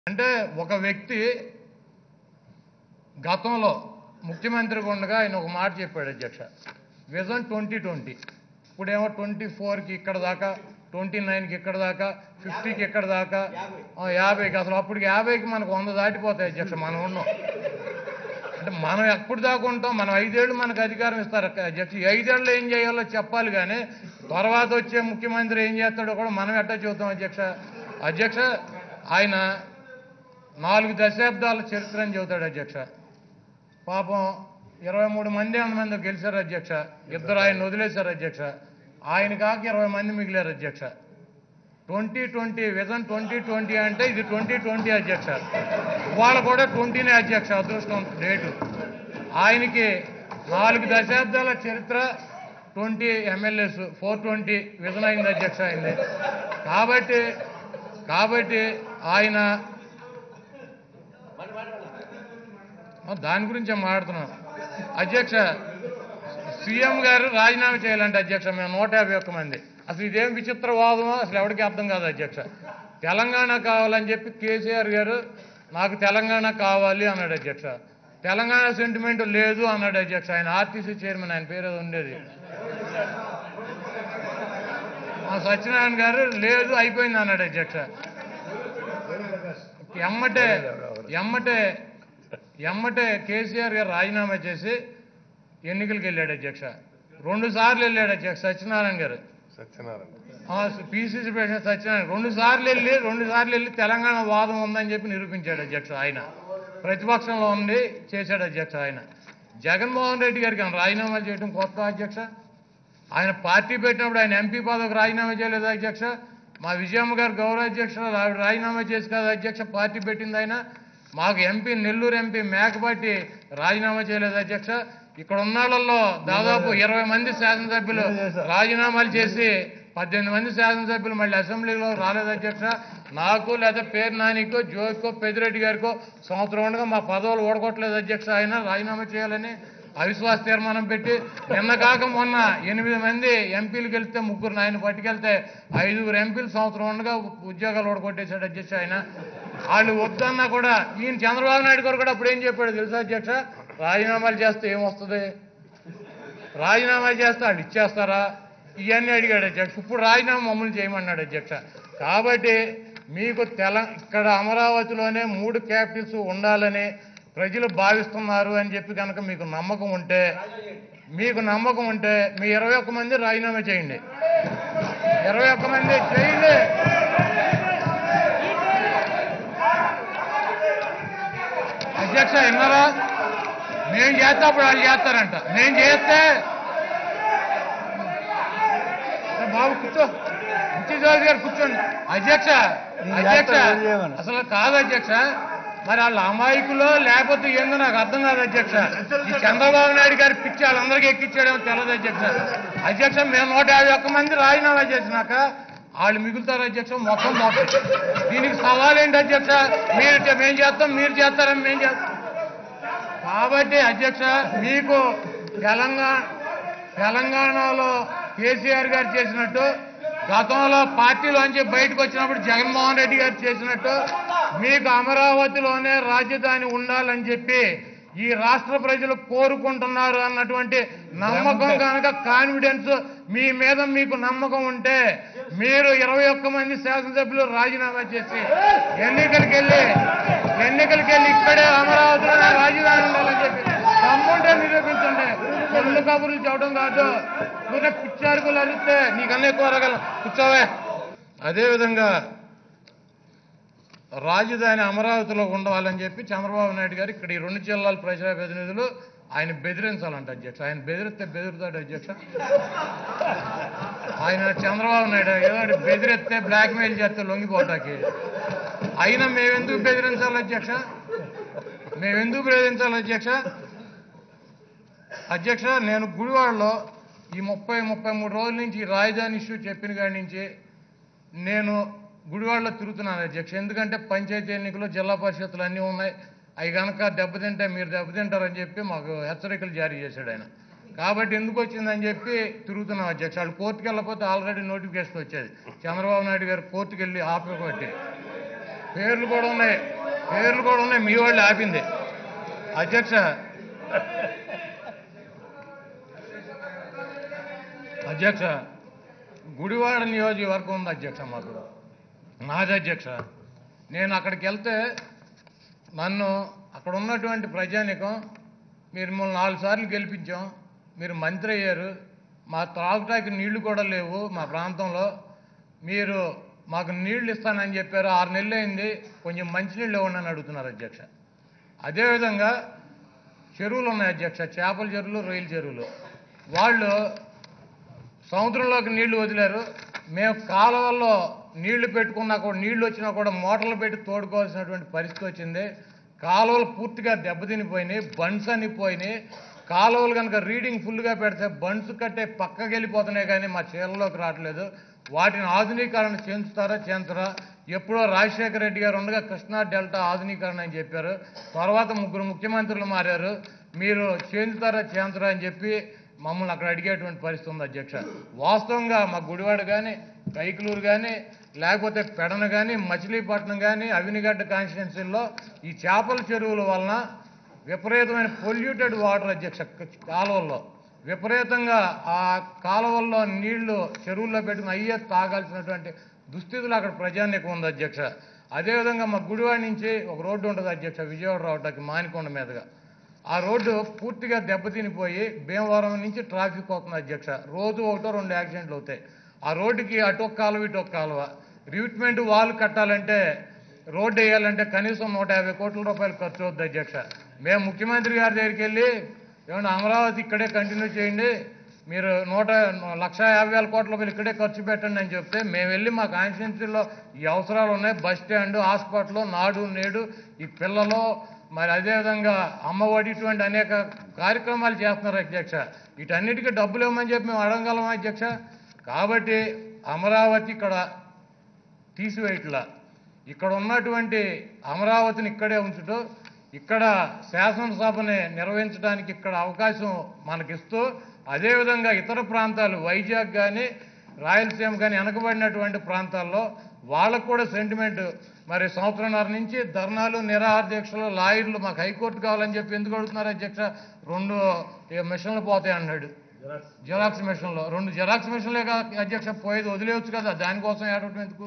అంటే ఒక వ్యక్తి గతంలో ముఖ్యమంత్రిగా ఉండగా ఆయన ఒక మాట చెప్పాడు అధ్యక్ష, విజన్ 2020. ఇప్పుడేమో 24కి ఇక్కడ దాకా, 29కి ఇక్కడ దాకా, 50కి ఇక్కడ దాకా, 50కి. అసలు అప్పుడు 50కి మనకు 100 దాటిపోతాయి అధ్యక్ష. మనం ఉన్నాం అంటే మనం ఎప్పుడు దాకా ఉంటాం? మనం 5 ఏళ్ళు మనకు అధికారం ఇస్తారు అధ్యక్ష. ఈ 5 ఏళ్ళు ఏం చేయాలో చెప్పాలి, కానీ తర్వాత వచ్చే ముఖ్యమంత్రి ఏం చేస్తాడో కూడా మనం ఎట్టా చెబుతాం అధ్యక్ష. అధ్యక్ష, ఆయన 4 దశాబ్దాల చరిత్ర అని చెబుతాడు అధ్యక్ష. పాపం 23 మంది గెలిచారు అధ్యక్ష. 2 ఆయన వదిలేశారు అధ్యక్ష. ఆయన కాక 20 మంది మిగిలారు అధ్యక్ష. 2020 విజన్ 2020 అంటే ఇది 2020 అధ్యక్ష. ఇవాళ కూడా 20నే అధ్యక్ష. అదృష్టం డేటు. ఆయనకి 4 దశాబ్దాల చరిత్ర, 20 ఎమ్మెల్యేస్, 420 విజన్ అయింది అధ్యక్ష అయింది. కాబట్టి ఆయన దాని గురించే మాట్లాడుతున్నాను అధ్యక్ష. సీఎం గారు రాజీనామా చేయాలంటే అధ్యక్ష మేము 151 మంది. అసలు ఇదేం విచిత్రవాదమో అసలు ఎవరికి అర్థం కాదు అధ్యక్ష. తెలంగాణ కావాలని చెప్పి కేసీఆర్ గారు నాకు తెలంగాణ కావాలి అన్నాడు అధ్యక్ష. తెలంగాణ సెంటిమెంట్ లేదు అన్నాడు అధ్యక్ష. ఆయన ఆర్టీసీ చైర్మన్, ఆయన పేరు ఉండేది సత్యనారాయణ గారు, లేదు అయిపోయింది అన్నాడు అధ్యక్ష. ఎమ్మటే కేసీఆర్ గారు రాజీనామా చేసి ఎన్నికలకు వెళ్ళాడు అధ్యక్ష. 2 సార్లు వెళ్ళాడు అధ్యక్ష సత్యనారాయణ గారు. పిసిసి ప్రెసిడెంట్ సత్యనారాయణ 2 సార్లు వెళ్ళి తెలంగాణ వాదం ఉందని చెప్పి నిరూపించాడు అధ్యక్ష. ఆయన ప్రతిపక్షంలో ఉండి చేశాడు అధ్యక్ష. ఆయన జగన్మోహన్ రెడ్డి గారికి రాజీనామా చేయడం కొత్త అధ్యక్ష. ఆయన పార్టీ పెట్టినప్పుడు ఆయన ఎంపీ పదవికి రాజీనామా చేయలేదు అధ్యక్ష. మా విజయమ్మ గారు గౌరవ అధ్యక్షులు ఆవిడ రాజీనామా చేసి కదా అధ్యక్ష పార్టీ పెట్టింది ఆయన. మాకు ఎంపీ, నెల్లూరు ఎంపీ మేకపాటి రాజీనామా చేయలేదు అధ్యక్ష. ఇక్కడ ఉన్న వాళ్ళల్లో దాదాపు 20 మంది శాసనసభ్యులు రాజీనామాలు చేసి 18 మంది శాసనసభ్యులు మళ్ళీ అసెంబ్లీలో రాలేదు అధ్యక్ష. నాకు లేదా పేరు నానికో, జోకో, పెద్దిరెడ్డి గారికో సంవత్సరం ఉండగా మా పదవులు ఓడగొట్టలేదు అధ్యక్ష. ఆయన రాజీనామా చేయాలని అవిశ్వాస తీర్మానం పెట్టి నిన్న కాక మొన్న 8 మంది ఎంపీలు గెలిస్తే 3 ఆయన పట్టుకెళ్తే 5 ఎంపీలు సంవత్సరం ఉండగా ఉద్యోగాలు ఓడగొట్టేశాడు అధ్యక్ష. ఆయన వాళ్ళు వద్దన్నా కూడా ఈయన చంద్రబాబు నాయుడు గారు కూడా అప్పుడు ఏం చెప్పాడు తెలుసా అధ్యక్ష? రాజీనామాలు చేస్తే ఏమొస్తుంది, రాజీనామాలు చేస్తే వాళ్ళు ఇచ్చేస్తారా, ఇవన్నీ అడిగాడు అధ్యక్ష. ఇప్పుడు రాజీనామా మమ్మల్ని చేయమన్నాడు అధ్యక్ష. కాబట్టి మీకు ఇక్కడ అమరావతిలోనే 3 క్యాపిటల్స్ ఉండాలని ప్రజలు భావిస్తున్నారు అని చెప్పి కనుక మీకు నమ్మకం ఉంటే మీ 21 మంది రాజీనామా చేయండి. 21 మంది చేయండి. అధ్యక్ష విన్నారా? మేము చేస్తే అప్పుడు వాళ్ళు చేస్తారంట. నేను చేస్తే బాబు కూర్చో, ముఖ్యమంత్రి గారు కూర్చోండి. అధ్యక్ష అసలు కాదు అధ్యక్ష. మరి వాళ్ళ అమాయకులో లేకపోతే ఏందో నాకు అర్థం కాదు అధ్యక్ష. ఈ చంద్రబాబు నాయుడు గారి పిచ్చి వాళ్ళందరికీ ఎక్కించాడేమో తెలియదు అధ్యక్ష. మేము 151 మంది రాజీనామా చేసినాక వాళ్ళు మిగులుతారు అధ్యక్ష. మొత్తం దీనికి సవాలేంటి అధ్యక్ష? మేము చేస్తాం, మీరు చేస్తారని మేము చేస్తాం. కాబట్టి అధ్యక్ష మీకు తెలంగాణలో కేసీఆర్ గారు చేసినట్టు, గతంలో పార్టీలోంచి బయటకు వచ్చినప్పుడు జగన్మోహన్ రెడ్డి గారు చేసినట్టు మీకు అమరావతిలోనే రాజధాని ఉండాలని చెప్పి ఈ రాష్ట్ర ప్రజలు కోరుకుంటున్నారు అన్నటువంటి నమ్మకం కనుక, కాన్ఫిడెన్స్ మీ మీద మీకు నమ్మకం ఉంటే మీరు 21 మంది శాసనసభ్యులు రాజీనామా చేసి ఎన్నికలకు వెళ్ళి ఇక్కడే అమరావతిలోనే రాజధాని ఉండాలని చెప్పి దమ్ముంటే నిరూపించండి. రెండు కబుర్లు చెప్పడం కాదు. పిచ్చారుకులు అరిస్తే నీకన్నా ఎక్కువ అరగలం. కూర్చోవే. అదేవిధంగా రాజధాని అమరావతిలో ఉండాలని చెప్పి చంద్రబాబు నాయుడు గారు ఇక్కడ ఈ 2 జిల్లాల ప్రజాప్రతినిధులు ఆయన బెదిరించాలంట అధ్యక్ష. ఆయన బెదిరుతాడు అధ్యక్ష. ఆయన చంద్రబాబు నాయుడు ఏదో బెదిరిస్తే బ్లాక్మెయిల్ చేస్తే లొంగిపోటాకి. అయినా మేమెందుకు బెదిరించాలి అధ్యక్ష? అధ్యక్ష నేను గుడివాడలో ఈ 33 రోజుల నుంచి ఈ రాజధాని ఇష్యూ చెప్పిన కాడి నుంచి నేను గుడివాడలో తిరుగుతున్నాను అధ్యక్ష. ఎందుకంటే పంచాయతీ ఎన్నికలు, జిల్లా పరిషత్తులు అన్నీ ఉన్నాయి. అవి కనుక దెబ్బతింటే మీరు దెబ్బతింటారని చెప్పి మాకు హెచ్చరికలు జారీ చేశాడు ఆయన. కాబట్టి ఎందుకు వచ్చిందని చెప్పి తిరుగుతున్నాం అధ్యక్ష. వాళ్ళు కోర్టుకు వెళ్ళకపోతే ఆల్రెడీ నోటిఫికేషన్ వచ్చేది. చంద్రబాబు నాయుడు గారు కోర్టుకు వెళ్ళి ఆపబట్టి పేర్లు కూడా ఉన్నాయి మీ వాళ్ళు ఆపింది అధ్యక్ష. గుడివాడ నియోజకవర్గం ఉంది అధ్యక్ష, మాకు నాది అధ్యక్ష. నేను అక్కడికి వెళ్తే నన్ను అక్కడ ఉన్నటువంటి ప్రజానికం, మీరు మిమ్మల్ని 4 సార్లు గెలిపించాం, మీరు మంత్రి అయ్యారు, మా త్రాగుటానికి నీళ్లు కూడా లేవు మా ప్రాంతంలో, మీరు మాకు నీళ్లు ఇస్తానని చెప్పారు, 6 నెలలు అయింది, కొంచెం మంచినీళ్ళు ఇవ్వండి అని అడుగుతున్నారు అధ్యక్ష. అదేవిధంగా చెరువులు ఉన్నాయి అధ్యక్ష, చేపల చెరువులు, రొయ్యల చెరువులు. వాళ్ళు సముద్రంలోకి నీళ్లు వదిలారు, మేము కాలువల్లో నీళ్లు పెట్టుకున్నా కూడా, నీళ్లు వచ్చినా కూడా మోటార్లు పెట్టి తోడుకోవాల్సినటువంటి పరిస్థితి వచ్చింది. కాలువలు పూర్తిగా దెబ్బతినిపోయినాయి, బండ్స్ అన్ని పోయినాయి. కాలువలు కనుక రీడింగ్ ఫుల్గా పెడితే బండ్స్ కట్టే పక్కకి వెళ్ళిపోతున్నాయి, కానీ మా చీరలోకి రావట్లేదు. వాటిని ఆధునీకరణ చేయించరా? ఎప్పుడో రాజశేఖర రెడ్డి గారు ఉండగా కృష్ణా డెల్టా ఆధునీకరణ అని చెప్పారు, తర్వాత 3 ముఖ్యమంత్రులు మారారు, మీరు చేయించరా అని చెప్పి మమ్మల్ని అక్కడ అడిగేటువంటి పరిస్థితి ఉంది అధ్యక్ష. వాస్తవంగా మా గుడివాడ కానీ, కైకలూరు కానీ, లేకపోతే పెడన కానీ, మచిలీపట్నం కానీ, అవినిగడ్డ కాన్స్టిట్యున్సీల్లో ఈ చేపల చెరువుల వలన విపరీతమైన పొల్యూటెడ్ వాటర్ అధ్యక్ష. కాలువల్లో విపరీతంగా ఆ కాలువల్లో నీళ్లు చెరువుల్లో పెట్టుకుని అయ్యే తాగాల్సినటువంటి దుస్థితులు అక్కడ ప్రజానీకం ఉంది అధ్యక్ష. అదేవిధంగా మా గుడివాడ నుంచి ఒక రోడ్డు ఉంటుంది అధ్యక్ష, విజయవాడ రావడానికి మానికొండ మీదుగా. ఆ రోడ్డు పూర్తిగా దెబ్బతినిపోయి భీమవరం నుంచి ట్రాఫిక్ అవుతుంది అధ్యక్ష. రోజు 1-2 యాక్సిడెంట్లు అవుతాయి. ఆ రోడ్డుకి అటొక్క కాలువ ఇటొక్క కాలువ. రివిట్మెంట్ వాల్ కట్టాలంటే, రోడ్డు వేయాలంటే కనీసం 150 కోట్ల రూపాయలు ఖర్చు అవుతుంది అధ్యక్ష. మేము ముఖ్యమంత్రి గారి దగ్గరికి వెళ్ళి, ఏమన్నా అమరావతి ఇక్కడే కంటిన్యూ చేయండి, మీరు 1,50,000 కోట్ల రూపాయలు ఇక్కడే ఖర్చు పెట్టండి అని చెప్తే, మేము వెళ్ళి మా కాన్స్టిట్యున్సీలో ఈ అవసరాలు ఉన్నాయి, బస్ స్టాండ్, హాస్పిటల్, నాడు నేడు, ఈ పిల్లలు, మరి అదేవిధంగా అమ్మఒడి, ఇటువంటి అనేక కార్యక్రమాలు చేస్తున్నారు అధ్యక్ష. వీటన్నిటికీ డబ్బులు ఇవ్వమని చెప్పి మేము అడగగలం అధ్యక్ష. కాబట్టి అమరావతి ఇక్కడ తీసివేయట్లా, ఇక్కడ ఉన్నటువంటి అమరావతిని ఇక్కడే ఉంచుతూ, ఇక్కడ శాసనసభని నిర్వహించడానికి ఇక్కడ అవకాశం మనకిస్తూ, అదేవిధంగా ఇతర ప్రాంతాలు వైజాగ్ కానీ, రాయలసీమ కానీ వెనకబడినటువంటి ప్రాంతాల్లో వాళ్ళకు కూడా సెంటిమెంట్, మరి 1.5 సంవత్సరం నుంచి ధర్నాలు, నిరాహార దీక్షలు, లాయర్లు మాకు హైకోర్టు కావాలని చెప్పి ఎందుకు అడుగుతున్నారు అధ్యక్ష? 2 మిషన్లు పోతాయి అన్నాడు, జిరాక్స్ మిషన్లో. 2 జిరాక్స్ మిషన్లే అధ్యక్ష పోయేది, వదిలేవచ్చు కదా, దానికోసం ఏడవటం ఎందుకు?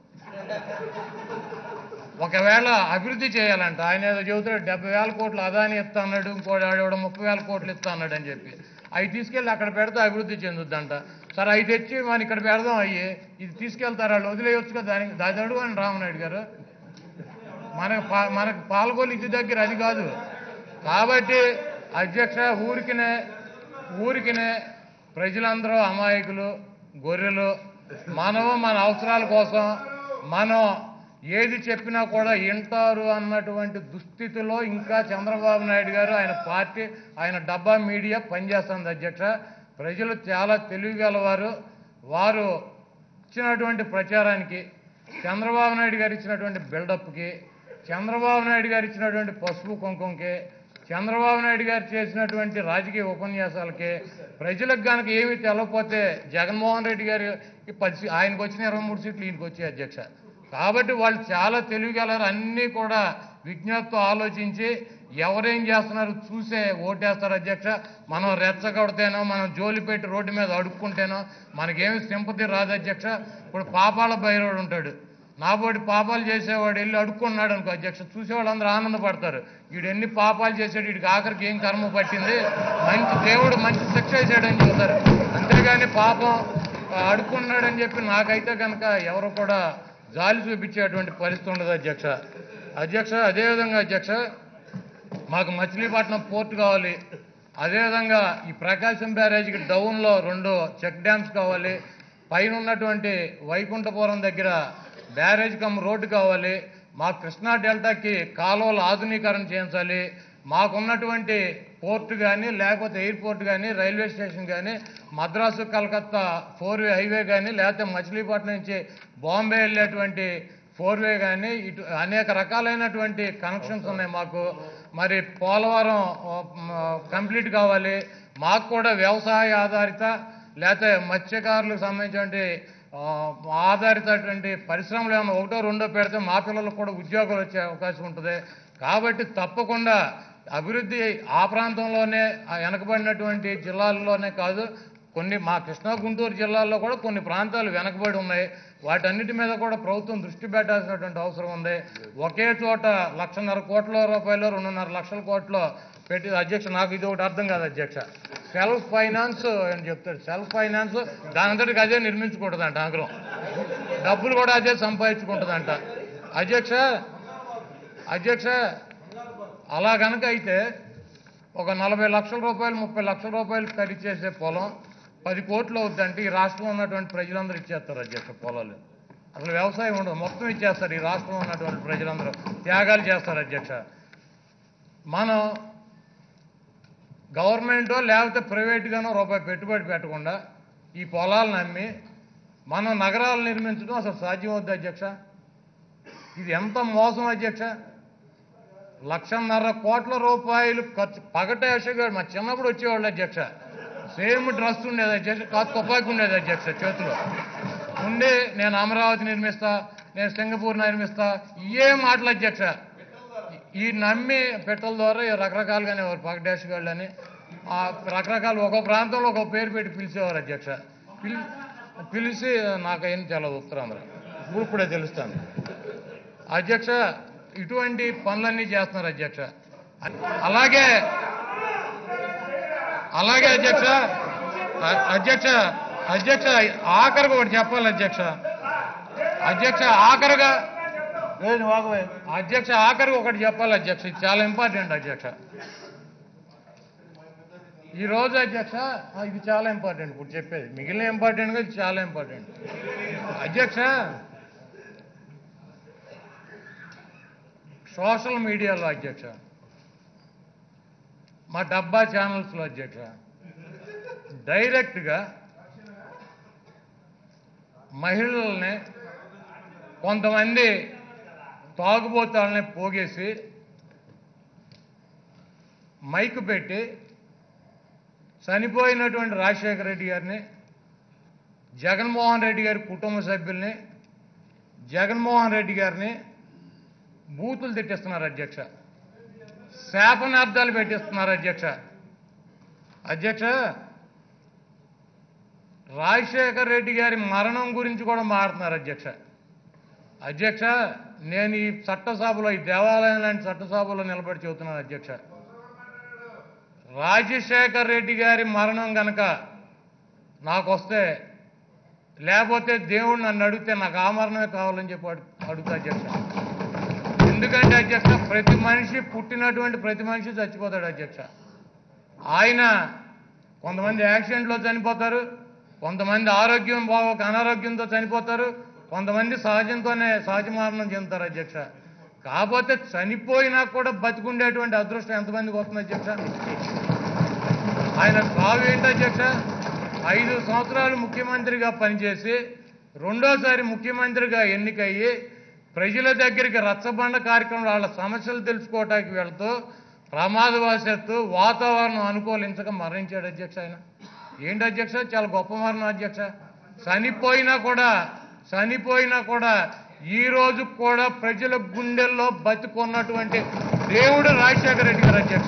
ఒకవేళ అభివృద్ధి చేయాలంట, ఆయన ఏదో చెబుతాడు 70,000 కోట్లు అదాని ఇస్తా అన్నాడు, ఇంకోటి ఆడేవాడు 30,000 కోట్లు ఇస్తా అన్నాడు అని చెప్పి, అవి తీసుకెళ్ళి అక్కడ పెడితే అభివృద్ధి చెందుద్దంట. సరే అవి తెచ్చి మనం ఇక్కడ పెడదాం, అయ్యి ఇది తీసుకెళ్తారు, వాళ్ళు వదిలేయొచ్చు కదా, దాని అడుగు అని రామనాయుడు గారు. మనకు పాల్గొలు ఇది దగ్గర అది కాదు. కాబట్టి అధ్యక్ష, ఊరికినే ప్రజలందరూ అమాయకులు, గొర్రెలు. మన అవసరాల కోసం మనం ఏది చెప్పినా కూడా వింటారు అన్నటువంటి దుస్థితిలో ఇంకా చంద్రబాబు నాయుడు గారు, ఆయన పార్టీ, ఆయన డబ్బా మీడియా పనిచేస్తుంది అధ్యక్ష. ప్రజలు చాలా తెలివిగలవారు. వారు ఇచ్చినటువంటి ప్రచారానికి, చంద్రబాబు నాయుడు గారు ఇచ్చినటువంటి బిల్డప్కి, చంద్రబాబు నాయుడు గారు ఇచ్చినటువంటి పసుపు కుంకుమకి, చంద్రబాబు నాయుడు గారు చేసినటువంటి రాజకీయ ఉపన్యాసాలకి ప్రజలకు కనుక ఏమీ తెలవకపోతే, జగన్మోహన్ రెడ్డి గారు ఆయనకు వచ్చిన 23 సీట్లు ఈయనకు వచ్చాయి అధ్యక్ష. కాబట్టి వాళ్ళు చాలా తెలివిగలరు, అన్నీ కూడా విజ్ఞతతో ఆలోచించి ఎవరేం చేస్తున్నారు చూసే ఓటేస్తారు అధ్యక్ష. మనం రెచ్చగొడితేనో, మనం జోలి పెట్టి రోడ్డు మీద అడుక్కుంటేనో మనకేమి సింపతి రాదు అధ్యక్ష. ఇప్పుడు పాపాల భైరవుడు ఉంటాడు, నాబోటి పాపాలు చేసేవాడు వెళ్ళి అడుక్కున్నాడు అనుకో అధ్యక్ష, చూసేవాళ్ళందరూ ఆనందపడతారు, వీడు ఎన్ని పాపాలు చేశాడు, వీడికి ఆఖరికి ఏం కర్మ పట్టింది, దేవుడు మంచి శిక్ష వేసాడని చెబుతారు. అంతేగాని పాపం అడుక్కున్నాడని చెప్పి నాకైతే కనుక ఎవరు కూడా జాలి చూపించేటువంటి పరిస్థితి ఉండదు అధ్యక్ష. అదేవిధంగా అధ్యక్ష, మాకు మచిలీపట్నం పోర్టు కావాలి, అదేవిధంగా ఈ ప్రకాశం బ్యారేజ్కి డౌన్లో 2 చెక్ డ్యామ్స్ కావాలి, పైన ఉన్నటువంటి వైకుంఠపురం దగ్గర బ్యారేజ్ రోడ్డు కావాలి, మాకు కృష్ణా డెల్టాకి కాలువలు ఆధునీకరణ చేయించాలి, మాకున్నటువంటి పోర్టు కానీ, లేకపోతే ఎయిర్పోర్ట్ కానీ, రైల్వే స్టేషన్ కానీ, మద్రాసు కలకత్తా 4-వే హైవే కానీ, లేకపోతే మచిలీపట్నం నుంచి బాంబే వెళ్ళేటువంటి 4-వే కానీ, ఇటు అనేక రకాలైనటువంటి కనెక్షన్స్ ఉన్నాయి మాకు. మరి పోలవరం కంప్లీట్ కావాలి, మాకు కూడా వ్యవసాయ ఆధారిత లేకపోతే మత్స్యకారులకు సంబంధించిన ఆధారితటువంటి పరిశ్రమలు ఏమైనా ఒకటో రెండో పెడితే మా పిల్లలకు కూడా ఉద్యోగాలు వచ్చే అవకాశం ఉంటుంది. కాబట్టి తప్పకుండా అభివృద్ధి ఆ ప్రాంతంలోనే వెనకబడినటువంటి జిల్లాల్లోనే కాదు, కొన్ని మా కృష్ణా గుంటూరు జిల్లాల్లో కూడా కొన్ని ప్రాంతాలు వెనకబడి ఉన్నాయి. వాటన్నిటి మీద కూడా ప్రభుత్వం దృష్టి పెట్టాల్సినటువంటి అవసరం ఉంది. ఒకే చోట 1,50,000 కోట్ల రూపాయలు 2.5 లక్షల కోట్లు పెట్టి అధ్యక్ష, నాకు ఇది ఒకటి అర్థం కాదు అధ్యక్ష. సెల్ఫ్ ఫైనాన్స్ అని చెప్తాడు. సెల్ఫ్ ఫైనాన్స్ దాని అంతటికి అదే నిర్మించుకుంటుందంట ఆగ్రహం, డబ్బులు కూడా అదే సంపాదించుకుంటుందంట అధ్యక్ష. అలా కనుక అయితే ఒక 40 లక్షల రూపాయలు 30 లక్షల రూపాయలు ఖరీదు చేసే పొలం 10 కోట్లు అవుద్దంటే ఈ రాష్ట్రంలో ఉన్నటువంటి ప్రజలందరూ ఇచ్చేస్తారు అధ్యక్ష. పొలాలు అసలు వ్యవసాయం ఉండదు, మొత్తం ఇచ్చేస్తారు. ఈ రాష్ట్రంలో ఉన్నటువంటి ప్రజలందరూ త్యాగాలు చేస్తారు అధ్యక్ష. మనం గవర్నమెంటో లేకపోతే ప్రైవేట్గానో రూపాయి పెట్టుబడి పెట్టకుండా ఈ పొలాలను అమ్మి మనం నగరాలు నిర్మించడం అసలు సాధ్యం అవుద్ది అధ్యక్ష. ఇది ఎంత మోసం అధ్యక్ష. 1,50,000 కోట్ల రూపాయలు ఖర్చు. పగటేషగాడు మా చిన్నప్పుడు వచ్చేవాళ్ళు అధ్యక్ష, సేమ్ డ్రెస్ ఉండేది అధ్యక్ష, కాదు తుపాకి ఉండేది అధ్యక్ష చేతిలో ఉండి, నేను అమరావతి నిర్మిస్తా, నేను సింగపూర్ నిర్మిస్తా, ఇవే మాటలు అధ్యక్ష. ఈ నమ్మి పెట్టల ద్వారా రకరకాలుగానే పగటేషగాళ్ళు అని రకరకాలు ఒక్కో ప్రాంతంలో ఒక పేరు పెట్టి పిలిచేవారు అధ్యక్ష. పిలిచి నాకేం తెలదు ఉత్తరాంధ్ర, ఇప్పుడే తెలుస్తాను అధ్యక్ష. ఇటువంటి పనులన్నీ చేస్తున్నారు అధ్యక్ష. అలాగే అధ్యక్ష ఆఖరిగా ఒకటి చెప్పాలి అధ్యక్ష. ఆఖరిగా ఒకటి చెప్పాలి అధ్యక్ష. ఇది చాలా ఇంపార్టెంట్ అధ్యక్ష. ఈరోజు అధ్యక్ష ఇది చాలా ఇంపార్టెంట్. ఇప్పుడు చెప్పేది మిగిలిన ఇంపార్టెంట్గా ఇది చాలా ఇంపార్టెంట్ అధ్యక్ష. సోషల్ మీడియాలో అధ్యక్ష, మా డబ్బా ఛానల్స్లో అధ్యక్ష, డైరెక్ట్గా మహిళల్ని కొంతమంది తాగుబోతాలని పోగేసి మైకు పెట్టి చనిపోయినటువంటి రాజశేఖర రెడ్డి గారిని, జగన్మోహన్ రెడ్డి గారి కుటుంబ సభ్యుల్ని, జగన్మోహన్ రెడ్డి గారిని బూతులు తిట్టిస్తున్నారు అధ్యక్ష. శాపనార్థాలు పెట్టిస్తున్నారు అధ్యక్ష. రాజశేఖర రెడ్డి గారి మరణం గురించి కూడా మాట్లాడుతున్నారు అధ్యక్ష. నేను ఈ చట్టసభలో, ఈ దేవాలయం లాంటి చట్టసభలో నిలబడి చెబుతున్నాను అధ్యక్ష. రాజశేఖర రెడ్డి గారి మరణం కనుక నాకు వస్తే, లేకపోతే దేవుడు నన్ను అడిగితే నాకు ఆ మరణమే కావాలని చెప్పి అడుగుతా అధ్యక్ష. ఎందుకంటే అధ్యక్ష, ప్రతి మనిషి పుట్టినటువంటి ప్రతి మనిషి చచ్చిపోతాడు అధ్యక్ష. ఆయన కొంతమంది యాక్సిడెంట్లో చనిపోతారు, కొంతమంది ఆరోగ్యం బాగోక అనారోగ్యంతో చనిపోతారు, కొంతమంది సహజ మరణం చెందుతారు అధ్యక్ష. కాకపోతే చనిపోయినా కూడా బతికుండేటువంటి అదృష్టం ఎంతమందికి వస్తుంది అధ్యక్ష? ఆయన సాగు ఏంటి అధ్యక్ష? 5 సంవత్సరాలు ముఖ్యమంత్రిగా పనిచేసి రెండోసారి ముఖ్యమంత్రిగా ఎన్నికయ్యి ప్రజల దగ్గరికి రచ్చబండ కార్యక్రమం వాళ్ళ సమస్యలు తెలుసుకోవటానికి వెళ్తూ ప్రమాదవశాత్తు వాతావరణం అనుకూలించక మరణించాడు అధ్యక్ష. ఆయన ఏంటి అధ్యక్ష? చాలా గొప్ప మరణం అధ్యక్ష. చనిపోయినా కూడా ఈ రోజు కూడా ప్రజల గుండెల్లో బతికున్నటువంటి దేవుడు రాజశేఖర రెడ్డి గారు అధ్యక్ష.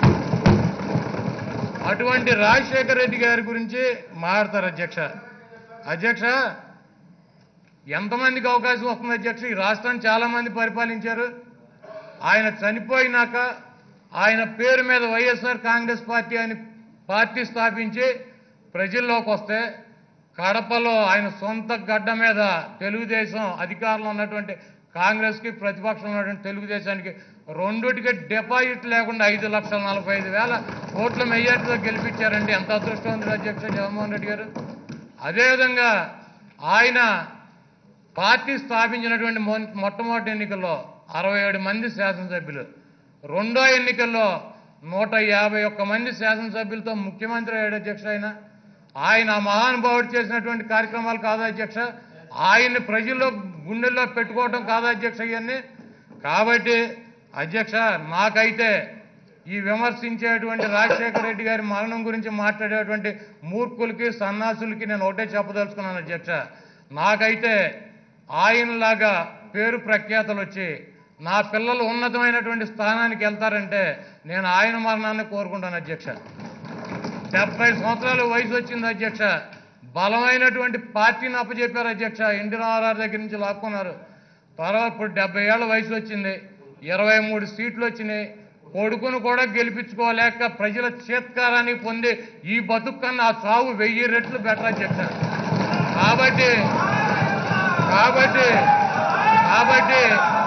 అటువంటి రాజశేఖర రెడ్డి గారి గురించి మాట్లాడతారు అధ్యక్ష. ఎంతమందికి అవకాశం వస్తుంది అధ్యక్ష? ఈ రాష్ట్రాన్ని చాలా మంది పరిపాలించారు. ఆయన చనిపోయినాక ఆయన పేరు మీద వైఎస్ఆర్ కాంగ్రెస్ పార్టీ అని పార్టీ స్థాపించి ప్రజల్లోకి వస్తే, కడపలో ఆయన సొంత గడ్డ మీద తెలుగుదేశం అధికారంలో ఉన్నటువంటి కాంగ్రెస్కి, ప్రతిపక్షంలో ఉన్నటువంటి తెలుగుదేశానికి రెండుటికి డిపాజిట్ లేకుండా 5,45,000 కోట్ల మెజార్టీతో గెలిపించారండి. ఎంత అదృష్టం ఉంది అధ్యక్ష జగన్మోహన్ రెడ్డి గారు. అదేవిధంగా ఆయన పార్టీ స్థాపించినటువంటి మొట్టమొదటి ఎన్నికల్లో 67 మంది శాసనసభ్యులు, రెండో ఎన్నికల్లో 151 మంది శాసనసభ్యులతో ముఖ్యమంత్రి అయ్యాడు అధ్యక్ష. ఆయన మహానుభావుడు చేసినటువంటి కార్యక్రమాలు కాదా అధ్యక్ష? ఆయన్ని ప్రజల్లో గుండెల్లో పెట్టుకోవడం కాదా అధ్యక్ష ఇవన్నీ? కాబట్టి అధ్యక్ష, నాకైతే ఈ విమర్శించేటువంటి రాజశేఖర రెడ్డి గారి మరణం గురించి మాట్లాడేటువంటి మూర్ఖులకి, సన్నాసులకి నేను ఒకటే చెప్పదలుచుకున్నాను అధ్యక్ష. నాకైతే ఆయనలాగా పేరు ప్రఖ్యాతలు వచ్చి నా పిల్లలు ఉన్నతమైనటువంటి స్థానానికి వెళ్తారంటే నేను ఆయన మరణాన్ని కోరుకుంటాను అధ్యక్ష. 70 సంవత్సరాలు వయసు వచ్చింది అధ్యక్ష. బలమైనటువంటి పార్టీని అప్పచెప్పారు అధ్యక్ష. ఎన్టీ రామారావు దగ్గర నుంచి లాక్కున్నారు. తర్వాత ఇప్పుడు 70 ఏళ్ల వయసు వచ్చింది, 23 సీట్లు వచ్చినాయి. కొడుకును కూడా గెలిపించుకోలేక ప్రజల చేత్కారాన్ని పొంది ఈ బతుకు కన్నా ఆ సాగు 1000 రెట్లు బెటర్ అధ్యక్ష. కాబట్టి కాబట్టి కాబట్టి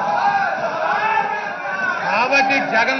కాబట్టి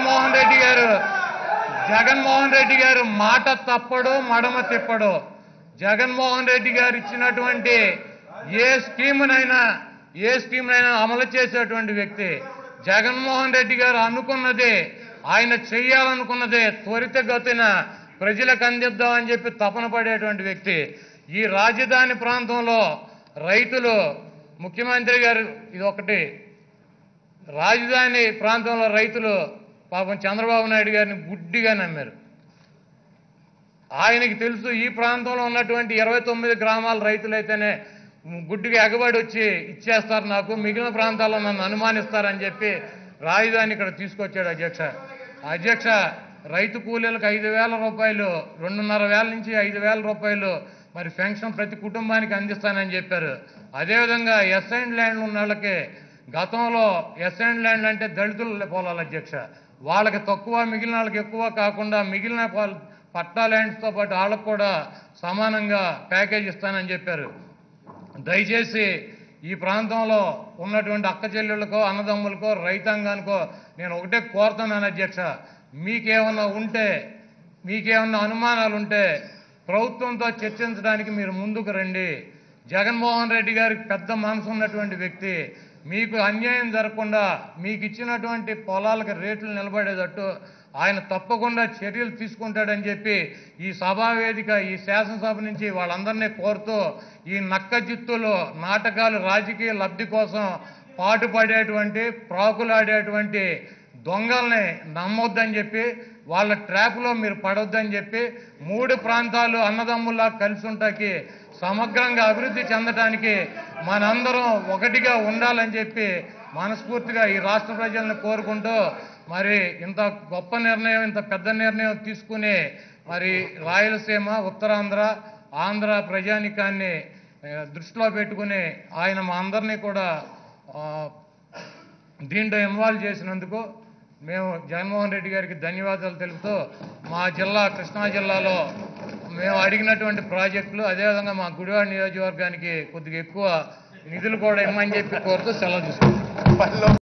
జగన్మోహన్ రెడ్డి గారు మాట తప్పడు, మడమ తిప్పడు. జగన్మోహన్ రెడ్డి గారు ఇచ్చినటువంటి ఏ స్కీమునైనా అమలు చేసేటువంటి వ్యక్తి. జగన్మోహన్ రెడ్డి గారు అనుకున్నదే, ఆయన చెయ్యాలనుకున్నదే త్వరితగతిన ప్రజలకు అందిద్దామని చెప్పి తపన పడేటువంటి వ్యక్తి. ఈ రాజధాని ప్రాంతంలో రైతులు, ముఖ్యమంత్రి గారు ఇది ఒకటి, రాజధాని ప్రాంతంలో రైతులు పాపం చంద్రబాబు నాయుడు గారిని గుడ్డిగా నమ్మారు. ఆయనకి తెలుసు ఈ ప్రాంతంలో ఉన్నటువంటి 29 గ్రామాల రైతులైతేనే గుడ్డిగా ఎగబడి వచ్చి ఇచ్చేస్తారు నాకు, మిగిలిన ప్రాంతాల్లో నన్ను అనుమానిస్తారని చెప్పి రాజధాని ఇక్కడ తీసుకొచ్చాడు అధ్యక్ష. రైతు కూలీలకు 5,000 రూపాయలు, 2,500 నుంచి 5,000 రూపాయలు మరి పెన్షన్ ప్రతి కుటుంబానికి అందిస్తానని చెప్పారు. అదేవిధంగా ఎస్ఐండ్ ల్యాండ్లు ఉన్న వాళ్ళకి, గతంలో ఎస్ఐండ్ ల్యాండ్ అంటే దళితుల పొలాలు అధ్యక్ష, వాళ్ళకి తక్కువ మిగిలిన వాళ్ళకి ఎక్కువ కాకుండా మిగిలిన పట్టా ల్యాండ్స్తో పాటు వాళ్ళకు కూడా సమానంగా ప్యాకేజ్ ఇస్తానని చెప్పారు. దయచేసి ఈ ప్రాంతంలో ఉన్నటువంటి అక్క చెల్లెళ్ళకో, అన్నదమ్ములకో, రైతాంగానికో నేను ఒకటే కోరుతున్నాను అధ్యక్ష, మీకేమన్నా అనుమానాలు ఉంటే ప్రభుత్వంతో చర్చించడానికి మీరు ముందుకు రండి. జగన్మోహన్ రెడ్డి గారికి పెద్ద మనసు ఉన్నటువంటి వ్యక్తి. మీకు అన్యాయం జరగకుండా మీకు ఇచ్చినటువంటి పొలాలకు రేట్లు నిలబడేటట్టు ఆయన తప్పకుండా చర్యలు తీసుకుంటాడని చెప్పి ఈ సభావేదిక, ఈ శాసనసభ నుంచి వాళ్ళందరినీ కోరుతూ, ఈ నక్కజిత్తులు నాటకాలు, రాజకీయ లబ్ధి కోసం పాటుపడేటువంటి, ప్రాకులాడేటువంటి దొంగల్ని నమ్మొద్దని చెప్పి, వాళ్ళ ట్రాప్లో మీరు పడొద్దని చెప్పి, 3 ప్రాంతాలు అన్నదమ్ముల్లా కలిసి ఉంటాకి, సమగ్రంగా అభివృద్ధి చెందడానికి మనందరం ఒకటిగా ఉండాలని చెప్పి మనస్ఫూర్తిగా ఈ రాష్ట్ర ప్రజలను కోరుకుంటూ, మరి ఇంత గొప్ప నిర్ణయం, ఇంత పెద్ద నిర్ణయం తీసుకుని మరి రాయలసీమ, ఉత్తరాంధ్ర, ఆంధ్ర ప్రజానికాన్ని దృష్టిలో పెట్టుకుని ఆయన మా అందరినీ కూడా దీంట్లో ఇన్వాల్వ్ చేసినందుకు మేము జగన్మోహన్ రెడ్డి గారికి ధన్యవాదాలు తెలుపుతూ, మా జిల్లా కృష్ణా జిల్లాలో మేము అడిగినటువంటి ప్రాజెక్టులు, అదేవిధంగా మా గుడివాడ నియోజకవర్గానికి కొద్దిగా ఎక్కువ నిధులు కూడా ఇమ్మని చెప్పి కోరుతూ సెలవు తీసుకుంటాం.